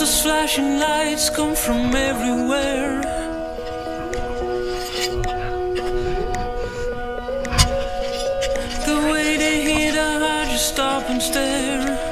Those flashing lights come from everywhere. The way they hit, I just stop and stare.